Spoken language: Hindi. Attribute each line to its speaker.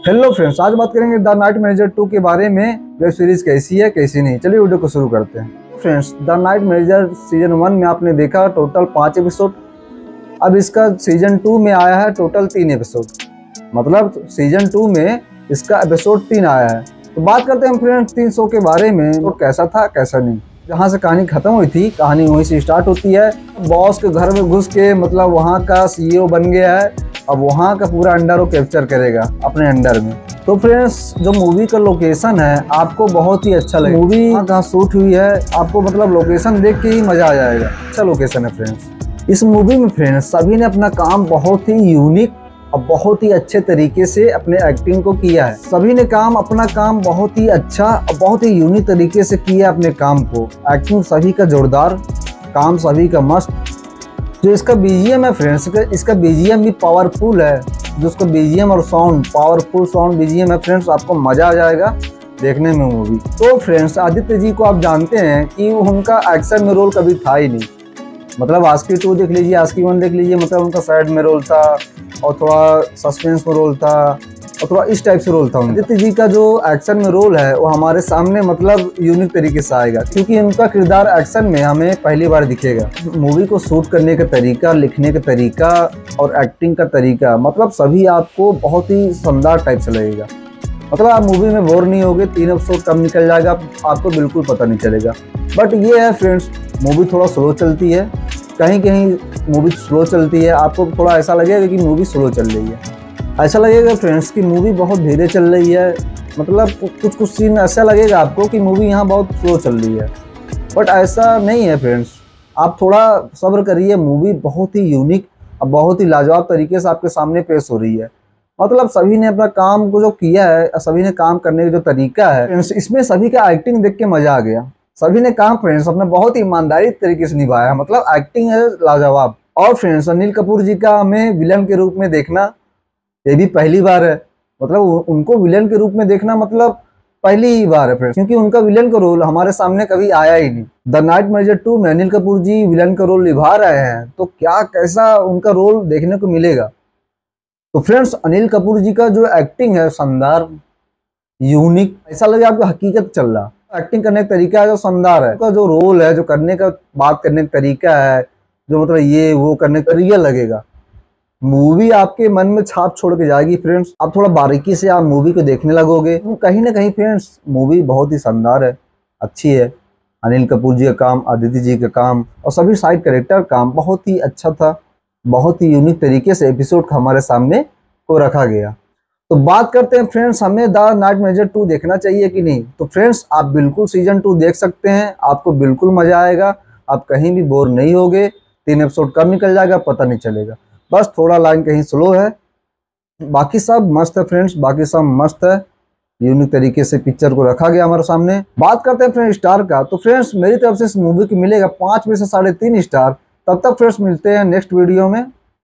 Speaker 1: हेलो फ्रेंड्स, आज बात करेंगे द नाइट मैनेजर 2 के बारे में। वेब सीरीज कैसी है कैसी नहीं, चलिए वीडियो को शुरू करते हैं। Friends, the night manager season 1 में आपने देखा टोटल 5 एपिसोड। अब इसका सीजन 2 में आया है टोटल 3 एपिसोड, मतलब सीजन 2 में इसका एपिसोड 3 आया है। तो बात करते हैं फ्रेंड्स 3 शो के बारे में, तो कैसा था कैसा नहीं। जहाँ से कहानी खत्म हुई थी, कहानी वहीं से स्टार्ट होती है। बॉस के घर में घुस के मतलब वहाँ का सीईओ बन गया है। अब वहाँ का पूरा अंडर वो कैप्चर करेगा अपने अंडर में। तो फ्रेंड्स, जो मूवी का लोकेशन है आपको बहुत ही अच्छा लगेगा। मूवी कहाँ शूट हुई है आपको मतलब लोकेशन देख के ही मजा आ जाएगा। अच्छा लोकेशन है फ्रेंड्स। इस मूवी में फ्रेंड्स सभी ने अपना काम बहुत ही यूनिक और बहुत ही अच्छे तरीके से अपने एक्टिंग को किया है। सभी ने अपना काम बहुत ही अच्छा और बहुत ही यूनिक तरीके से किया अपने काम को। एक्टिंग सभी का जोरदार, काम सभी का मस्त। जो इसका बीजीएम है फ्रेंड्स, इसका बीजीएम भी पावरफुल है। जो उसका बीजीएम और साउंड, पावरफुल साउंड बीजीएम है फ्रेंड्स, आपको मजा आ जाएगा देखने में मूवी। तो फ्रेंड्स, आदित्य जी को आप जानते हैं कि उनका एक्शन में रोल कभी था ही नहीं। मतलब आस्की 2 देख लीजिए, आस्की 1 देख लीजिए, मतलब उनका साइड में रोल था और थोड़ा सस्पेंस में रोल था और थोड़ा इस टाइप से रोल था। आदित्य जी का जो एक्शन में रोल है वो हमारे सामने मतलब यूनिक तरीके से आएगा, क्योंकि उनका किरदार एक्शन में हमें पहली बार दिखेगा। मूवी को शूट करने का तरीका, लिखने का तरीका और एक्टिंग का तरीका, मतलब सभी आपको बहुत ही शानदार टाइप से लगेगा। मतलब आप मूवी में बोर नहीं होगे। 3 एपिसोड कब निकल जाएगा आपको बिल्कुल पता नहीं चलेगा। बट ये है फ्रेंड्स, मूवी थोड़ा स्लो चलती है, कहीं कहीं मूवी स्लो चलती है। आपको थोड़ा ऐसा लगेगा कि मूवी स्लो चल रही है, ऐसा लगेगा फ्रेंड्स कि मूवी बहुत धीरे चल रही है। मतलब कुछ सीन ऐसा लगेगा आपको कि मूवी यहाँ बहुत स्लो चल रही है, बट ऐसा नहीं है फ्रेंड्स। आप थोड़ा सब्र करिए, मूवी बहुत ही यूनिक और बहुत ही लाजवाब तरीके से आपके सामने पेश हो रही है। मतलब सभी ने अपना काम को जो किया है, सभी ने काम करने का जो तरीका है फ्रेंड्स, इसमें सभी का एक्टिंग देख के मजा आ गया। सभी ने काम फ्रेंड्स अपने बहुत ही ईमानदारी तरीके से निभाया है, मतलब एक्टिंग है लाजवाब। और फ्रेंड्स, अनिल कपूर जी का हमें विलन के रूप में देखना ये भी पहली बार है। मतलब उनको विलन के रूप में देखना मतलब पहली ही बार है फ्रेंड्स, क्योंकि उनका विलन का रोल हमारे सामने कभी आया ही नहीं। द नाइट मैनेजर 2 में अनिल कपूर जी विलन का रोल निभा रहे हैं, तो क्या कैसा उनका रोल देखने को मिलेगा। तो फ्रेंड्स, अनिल कपूर जी का जो एक्टिंग है शानदार, यूनिक, ऐसा लगे आपको हकीकत चल रहा। एक्टिंग करने का तरीका है जो शानदार है। उनका जो रोल है, जो करने का बात करने का तरीका है, जो मतलब ये वो करने का रियल लगेगा। मूवी आपके मन में छाप छोड़ के जाएगी फ्रेंड्स। आप थोड़ा बारीकी से आप मूवी को देखने लगोगे। कहीं ना कहीं फ्रेंड्स मूवी बहुत ही शानदार है, अच्छी है। अनिल कपूर जी का काम, आदित्य जी का काम और सभी साइड कैरेक्टर काम बहुत ही अच्छा था। बहुत ही यूनिक तरीके से एपिसोड हमारे सामने को रखा गया। तो बात करते हैं फ्रेंड्स, हमें द नाइट मैनेजर 2 देखना चाहिए कि नहीं। तो फ्रेंड्स, आप बिल्कुल सीजन 2 देख सकते हैं, आपको बिल्कुल मजा आएगा, आप कहीं भी बोर नहीं होगे। 3 एपिसोड कब निकल जाएगा पता नहीं चलेगा, बस थोड़ा लाइन कहीं स्लो है, बाकी सब मस्त है फ्रेंड्स, बाकी सब मस्त है। यूनिक तरीके से पिक्चर को रखा गया हमारे सामने। बात करते हैं फ्रेंड्स स्टार का, तो फ्रेंड्स मेरी तरफ से इस मूवी को मिलेगा 5 में से 3.5 स्टार। तब तक फ्रेंड्स मिलते हैं नेक्स्ट वीडियो में।